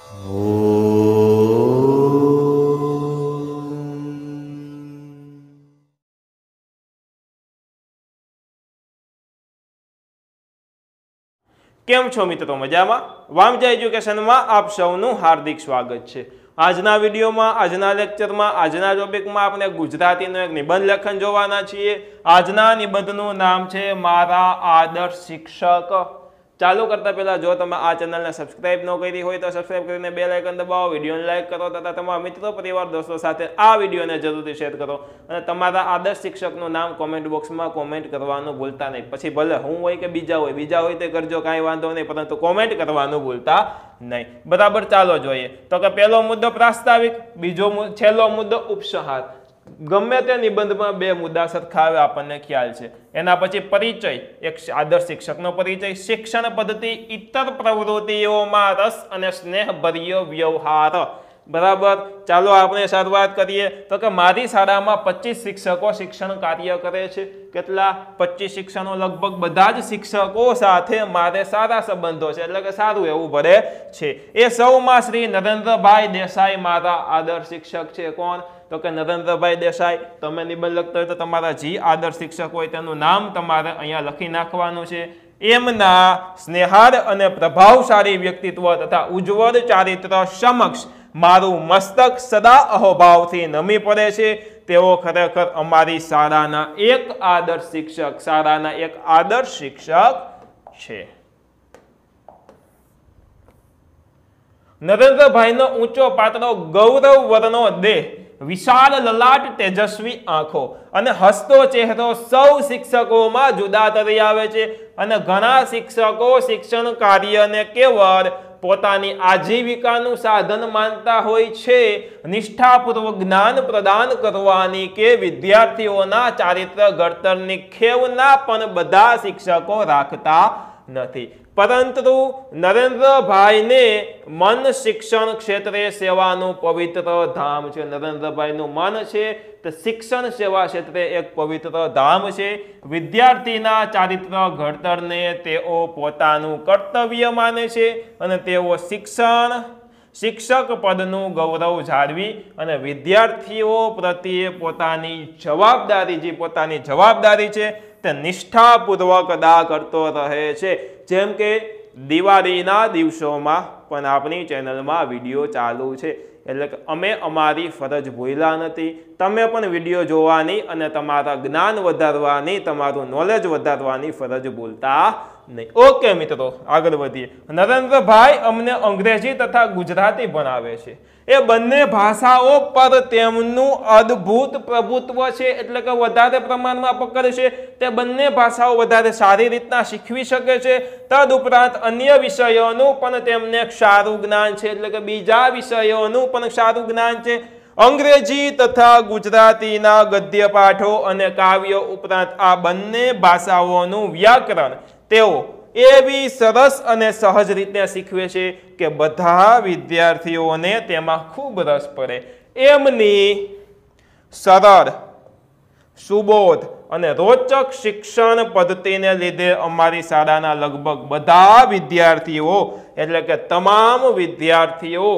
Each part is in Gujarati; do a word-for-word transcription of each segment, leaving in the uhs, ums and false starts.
કેમ છો મિત્રો? મજામાં? વામજા એજ્યુકેશનમાં આપ સૌનું હાર્દિક સ્વાગત છે। આજના વિડીયોમાં, આજના લેક્ચરમાં, આજના ટોપિકમાં આપણે ગુજરાતીનો એક નિબંધ લેખન જોવાના છીએ। આજના નિબંધનું નામ છે મારા આદર્શ શિક્ષક। ચાલુ કરતા પહેલા જો તમે આ ચેનલને સબસ્ક્રાઇબ ન કરી હોય તો સબસ્ક્રાઇબ કરીને બેલ આઇકન દબાવો, વિડીયોને લાઈક કરો તથા તમારા મિત્રો પરિવાર દોસ્તો સાથે આ વિડીયોને જરૂરથી શેર કરો અને તમારા આદર્શ શિક્ષકનું નામ કોમેન્ટ બોક્સમાં કોમેન્ટ કરવાનું ભૂલતા નહીં। પછી ભલે હું હોય કે બીજા હોય બીજા હોય તે કરજો, કાંઈ વાંધો નહીં, પરંતુ કોમેન્ટ કરવાનું ભૂલતા નહીં। બરાબર, ચાલો જોઈએ તો કે પહેલો મુદ્દો પ્રાસ્તાવિક, બીજો છેલ્લો મુદ્દો ઉપસંહાર। ગમે તે નિબંધમાં બે મુદ્દા સરખા આવે આપણને ખ્યાલ છે। એના પછી પરિચય, એક આદર્શ શિક્ષકનો પરિચય, શિક્ષણ પદ્ધતિ, ઇતર પ્રવૃત્તિઓમાં રસ અને સ્નેહભર્યો વ્યવહાર। બરાબર, ચાલો આપણે શરૂઆત કરીએ તો કે મારી શાળામાં પચીસ શિક્ષકો શિક્ષણ કાર્ય કરે છે। કેટલા? પચીસ શિક્ષકો। લગભગ બધા જ શિક્ષકો સાથે મારે સારા સંબંધો છે, એટલે કે સારું એવું ભરે છે। એ સૌમાં શ્રી નરેન્દ્રભાઈ દેસાઈ મારા આદર્શ શિક્ષક છે। કોણ? તો કે નરેન્દ્રભાઈ દેસાઈ। તમે નિબંધ લખતા હોય તો તમારા જે આદર્શ શિક્ષક હોય તેનું નામ તમારે અહીંયા લખી નાખવાનું છે। એમના સ્નેહાળ અને પ્રભાવશાળી વ્યક્તિત્વ તથા ઉજ્જવળ ચારિત્ર સમક્ષ મારું મસ્તક સદા અહોભાવથી નમી પડે છે। તેઓ ખરેખર અમારી શાળાના એક આદર્શ શિક્ષક શાળાના એક આદર્શ શિક્ષક છે। નરેન્દ્રભાઈનો ઊંચો પાતળો ગૌરવ વર્ણનો દેહ, વિશાળ લલાટ, તેજસ્વી આંખો અને હસતો ચહેરો સૌ શિક્ષકોમાં જુદા તરી આવે છે અને ઘણા શિક્ષકો શિક્ષણ કાર્યને કેવળ પોતાની આજીવિકાનું સાધન માનતા હોય છે। નિષ્ઠાપૂર્વક જ્ઞાન પ્રદાન કરવાની કે વિદ્યાર્થીઓના ચારિત્ર ઘડતરની ખેવના પણ બધા શિક્ષકો રાખતા નથી, પરંતુ નરેન્દ્રભાઈને મન શિક્ષણ ક્ષેત્રે સેવાનું પવિત્ર ધામ છે। નરેન્દ્રભાઈનું મન છે તે શિક્ષણ સેવા ક્ષેત્રે એક પવિત્ર ધામ છે। વિદ્યાર્થીના ચારિત્ર ઘડતરને તેઓ પોતાનું કર્તવ્ય માને છે અને તેઓ શિક્ષણ શિક્ષક પદનું ગૌરવ જાળવી અને વિદ્યાર્થીઓ પ્રત્યે પોતાની જવાબદારી જે પોતાની જવાબદારી છે તે નિષ્ઠાપૂર્વક અદા કરતો રહે છે। જેમ કે દિવાળીના દિવસોમાં પણ આપણી ચેનલમાં વિડીયો ચાલુ છે, એટલે કે અમે અમારી ફરજ ભૂલ્યા નથી। તમે પણ વિડીયો જોવાની અને તમારા જ્ઞાન વધારવાની, તમારું નોલેજ વધારવાની ફરજ ભૂલતા નહીં। ઓકે મિત્રો, આગળ વધીએ। નરેન્દ્રભાઈ અમને અંગ્રેજી તથા ગુજરાતી ભણાવે છે। એ બંને ભાષાઓ પર તેમનું અદ્ભુત પ્રભુત્વ છે, એટલે કે વધારે પ્રમાણમાં પકડ છે। તે બંને ભાષાઓ વધારે સારી રીતના શીખવી શકે છે। તદ ઉપરાંત અન્ય વિષયોનું પણ તેમને સારું જ્ઞાન છે, એટલે કે બીજા વિષયોનું પણ સારું જ્ઞાન છે। અંગ્રેજી તથા ગુજરાતીના ગદ્ય પાઠો અને કાવ્યો ઉપરાંત આ બંને ભાષાઓનું વ્યાકરણ તેઓ એવી સરસ અને સહજ રીતે શીખવે છે કે બધા વિદ્યાર્થીઓને તેમાં ખૂબ રસ પડે। એમની સરળ, સુબોધ અને રોચક શિક્ષણ પદ્ધતિને લીધે અમારી શાળાના લગભગ બધા વિદ્યાર્થીઓ, એટલે કે તમામ વિદ્યાર્થીઓ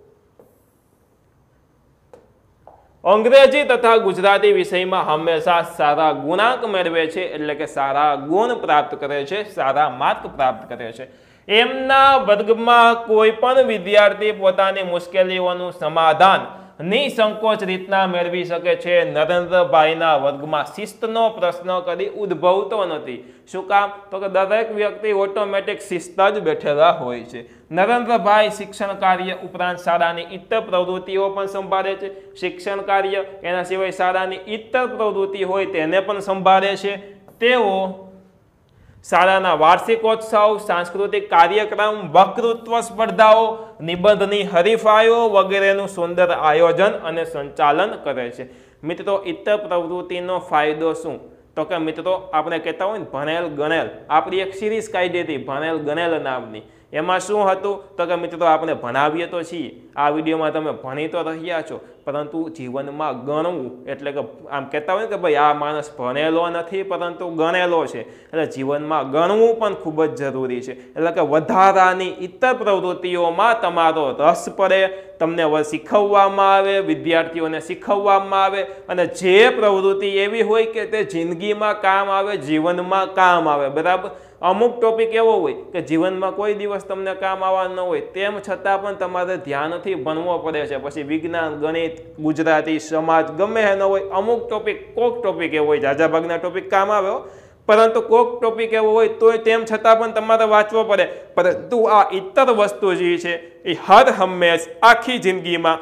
અંગ્રેજી તથા ગુજરાતી વિષયમાં હંમેશા સારા ગુણાંક મેળવે છે, એટલે કે સારા ગુણ પ્રાપ્ત કરે છે, સારા માર્ક પ્રાપ્ત કરે છે। એમના વર્ગમાં કોઈ પણ વિદ્યાર્થી પોતાની મુશ્કેલીઓનું સમાધાન નિસંકોચ રીતના મેળવી શકે છે। નરેન્દ્રભાઈના વર્ગમાં શિસ્તનો પ્રશ્ન કદી ઉદ્ભવતો નથી। શું કામ? તો કે દરેક વ્યક્તિ ઓટોમેટિક શિસ્ત જ બેઠેલા હોય છે। નરેન્દ્રભાઈ શિક્ષણ કાર્ય ઉપરાંત શાળાની ઇતર પ્રવૃત્તિઓ પણ સંભાળે છે। શિક્ષણ કાર્ય એના સિવાય શાળાની ઇતર પ્રવૃત્તિ હોય તેને પણ સંભાળે છે। તેઓ શાળાના વાર્ષિકોત્સવ, સાંસ્કૃતિક કાર્યક્રમ, વક્તૃત્વ સ્પર્ધાઓ, નિબંધની હરીફાઈઓ વગેરેનું સુંદર આયોજન અને સંચાલન કરે છે। મિત્રો, ઇતર પ્રવૃત્તિનો ફાયદો શું? તો કે મિત્રો આપણે કહેતા હોય ને ભણેલ ગણેલ, આપણી એક સિરીઝ કાઢી હતી ભણેલ ગણેલ નામની, એમાં શું હતું તો કે મિત્રો આપણે ભણાવીએ તો છીએ, આ વિડીયોમાં તમે ભણી તો રહ્યા છો, પરંતુ જીવનમાં ગણવું એટલે કે આમ કહેતા હોય કે ભાઈ આ માણસ ભણેલો નથી પરંતુ ગણેલો છે, એટલે જીવનમાં ગણવું પણ ખૂબ જ જરૂરી છે. એટલે કે વધારાની ઇતર પ્રવૃત્તિઓમાં તમારો રસ પડે, તમને શીખવવામાં આવે, વિદ્યાર્થીઓને શીખવવામાં આવે, અને જે પ્રવૃત્તિ એવી હોય કે તે જિંદગીમાં કામ આવે, જીવનમાં કામ આવે. બરાબર. અમુક ટોપિક એવો હોય કે જીવનમાં કોઈ દિવસ તમને કામ આવવા ન હોય, તેમ છતાં પણ તમારે ધ્યાનથી ભણવો પડે છે. પછી વિજ્ઞાન, ગણિત, ગુજરાતી, સમાજ ગમે એ ન હોય, અમુક ટોપિક કોક ટોપિક એવો હોય, ઝાઝા ભાગના ટોપિક કામ આવે, પરંતુ કોક ટોપિક એવો હોય તો તેમ છતાં પણ તમારે વાંચવો પડે. પરંતુ આ ઇતર વસ્તુ જે છે એ હર હંમેશ આખી જિંદગીમાં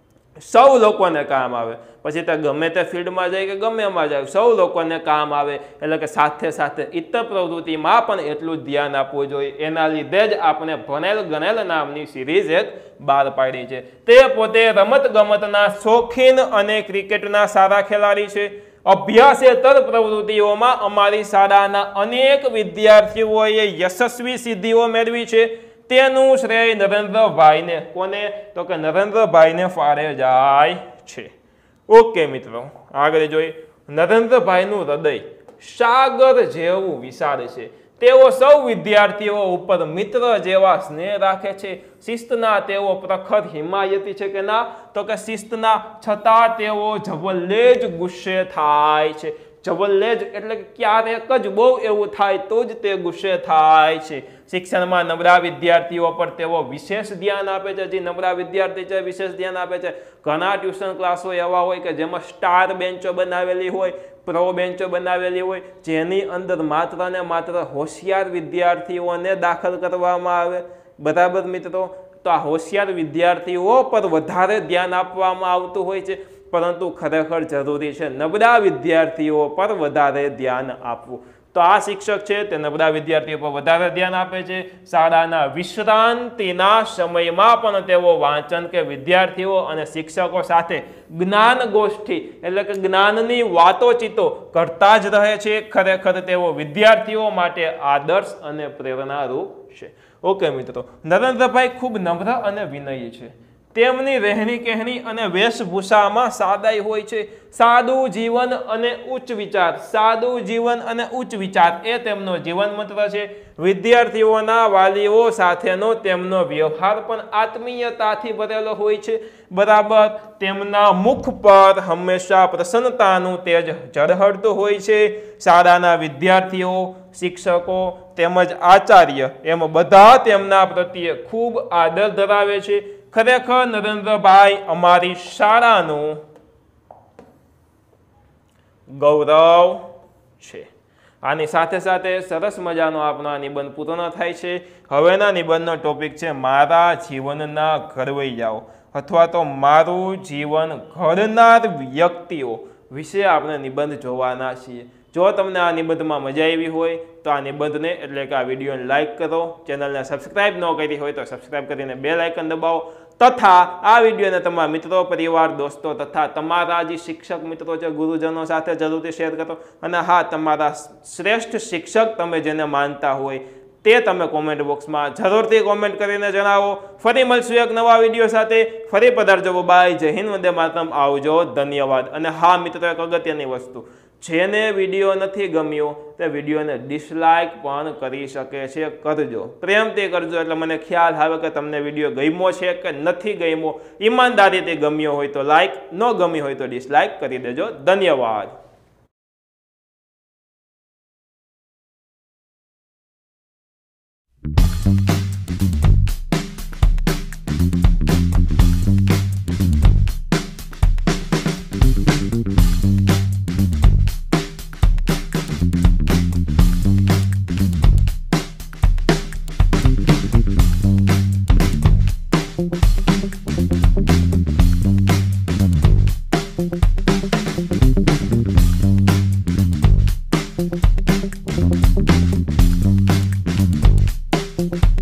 સૌ લોકોને કામ આવે. પછી તે ગમે તે ફિલ્ડમાં જાય કે ગમે એમાં જાય, સૌ લોકોને કામ આવે. એટલે કે સાથે સાથે ઇતર પ્રવૃત્તિમાં પણ એટલું જ ધ્યાન આપવું જોઈએ. એના લીધે જ આપણે ભણેલ ગણેલ નામની સિરીઝ એક બહાર પાડી છે. તે પોતે રમત ગમતના શોખીન અને ક્રિકેટના સારા ખેલાડી છે. અભ્યાસેતર પ્રવૃત્તિઓમાં અમારી શાળાના અનેક વિદ્યાર્થીઓએ યશસ્વી સિદ્ધિઓ મેળવી છે. તેનું શ્રેય નરેન્દ્રભાઈને, કોને તો કે નરેન્દ્રભાઈને ફાળે જાય છે. ઓકે મિત્રો, આગળ જોઈએ. નરેન્દ્રભાઈનું હૃદય સાગર જેવું વિશાળ છે. તેઓ સૌ વિદ્યાર્થીઓ ઉપર મિત્ર જેવા સ્નેહ રાખે છે. શિસ્તના તેઓ પ્રખર હિમાયતી છે કે ના તો કે શિસ્તના, છતાં તેઓ જવલ્લે જ ગુસ્સે થાય છે. જવલ્લે જ એટલે કે ક્યારેક જ બહુ એવું થાય તો જ તે ગુસ્સે થાય છે. શિક્ષણમાં નબળા વિદ્યાર્થીઓ પર તેઓ વિશેષ ધ્યાન આપે છે. જે નબળા વિદ્યાર્થી છે વિશેષ ધ્યાન આપે છે. ઘણા ટ્યુશન ક્લાસો એવા હોય કે જેમાં સ્ટાર બેન્ચો બનાવેલી હોય, પ્રો બેન્ચો બનાવેલી હોય, જેની અંદર માત્ર ને માત્ર હોશિયાર વિદ્યાર્થીઓને દાખલ કરવામાં આવે. બરાબર મિત્રો. તો આ હોશિયાર વિદ્યાર્થીઓ પર વધારે ધ્યાન આપવામાં આવતું હોય છે, પરંતુ ખરેખર જરૂરી છે નબળા વિદ્યાર્થીઓ પર વધારે ધ્યાન આપવું. તો આ શિક્ષક છે તે નબળા વિદ્યાર્થીઓ પર વધારે ધ્યાન આપે છે. શાળાના વિશ્રાંતિના સમયમાં પણ તેઓ વાંચન કે વિદ્યાર્થીઓ અને શિક્ષકો સાથે જ્ઞાન ગોષ્ઠી એટલે કે જ્ઞાનની વાતોચીતો કરતા જ રહે છે. ખરેખર તેઓ વિદ્યાર્થીઓ માટે આદર્શ અને પ્રેરણારૂપ છે. ઓકે મિત્રો, નરેન્દ્રભાઈ ખૂબ નમ્ર અને વિનયી છે. તેમની રહેણી કહેણી અને વેશભૂષામાં સાદાઈ હોય છે. સાદું જીવન અને ઉચ્ચ વિચાર, સાદું જીવન અને ઉચ્ચ વિચાર એ તેમનો જીવન મંત્ર છે. વિદ્યાર્થીઓના વાલીઓ સાથેનો તેમનો વ્યવહાર પણ આત્મીયતાથી ભરેલો હોય છે. બરાબર. તેમના મુખ પર હંમેશા પ્રસન્નતાનું તેજ ઝળહળતું હોય છે. શાળાના વિદ્યાર્થીઓ, શિક્ષકો તેમજ આચાર્ય એમ બધા તેમના પ્રત્યે ખૂબ આદર ધરાવે છે. ખરેખર નરેન્દ્રભાઈ અમારી શાળાનું ગૌરવ છે. આની સાથે સાથે સરસ મજાનો આપણો આ નિબંધ પૂર્ણ થાય છે. હવેના નિબંધનો ટોપિક છે મારા જીવનના ઘડવૈયાઓ અથવા તો મારું જીવન ઘડનાર વ્યક્તિઓ વિશે આપણે નિબંધ જોવાના છીએ. જો તમને આ નિબંધમાં મજા આવી હોય તો આ નિબંધને એટલે કે આ વિડીયોને લાઇક કરો. ચેનલને સબસ્ક્રાઇબ ન કરી હોય તો સબસ્ક્રાઇબ કરીને બેલ આઇકન દબાવો. તથા આ વિડીયોને તમારા મિત્રો, પરિવાર, દોસ્તો તથા તમારા જે શિક્ષક મિત્રો છે, ગુરુજનો સાથે જરૂરથી શેર કરો. અને હા, તમારા શ્રેષ્ઠ શિક્ષક તમે જેને માનતા હોય તે તમે કોમેન્ટ બોક્સમાં જરૂરથી કોમેન્ટ કરીને જણાવો. ફરી મળશું એક નવા વિડીયો સાથે. ફરી પધારજો. બાય. જય હિન્દ. વંદે માતરમ. આવજો. ધન્યવાદ. અને હા મિત્રો, એક અગત્યની વસ્તુ, જેને વિડીયો નથી ગમ્યો તે વિડીયોને ડિસલાઇક પણ કરી શકે છે. કરજો, પ્રેમથી કરજો, એટલે મને ખ્યાલ આવે કે તમને વિડીયો ગમ્યો છે કે નથી ગમ્યો. ઈમાનદારીથી ગમ્યો હોય તો લાઇક, ન ગમી હોય તો ડિસલાઇક કરી દેજો. ધન્યવાદ. Thank you.